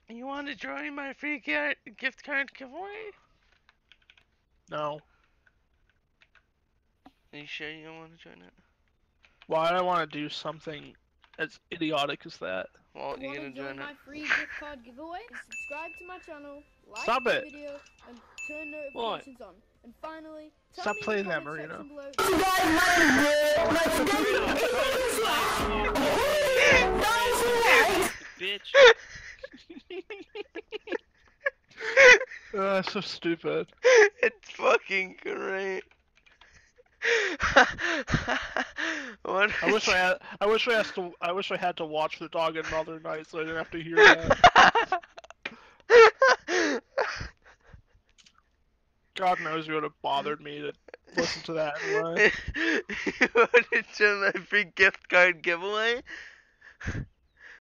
You want to join my free gift card giveaway? No. Are you sure you don't want to join it? Why do I want to do something as idiotic as that? Well, you you're want gonna to join join my it. free gift card giveaway? Subscribe to my channel, like Stop the it. video, and turn notifications on. And finally, tell Stop me playing in the that, comment Marino. section below. Bitch. That's so stupid. It's fucking great. What I wish I had to watch the dog another night so I didn't have to hear that. God knows it would have bothered me to listen to that anyway. You want to join my free gift card giveaway?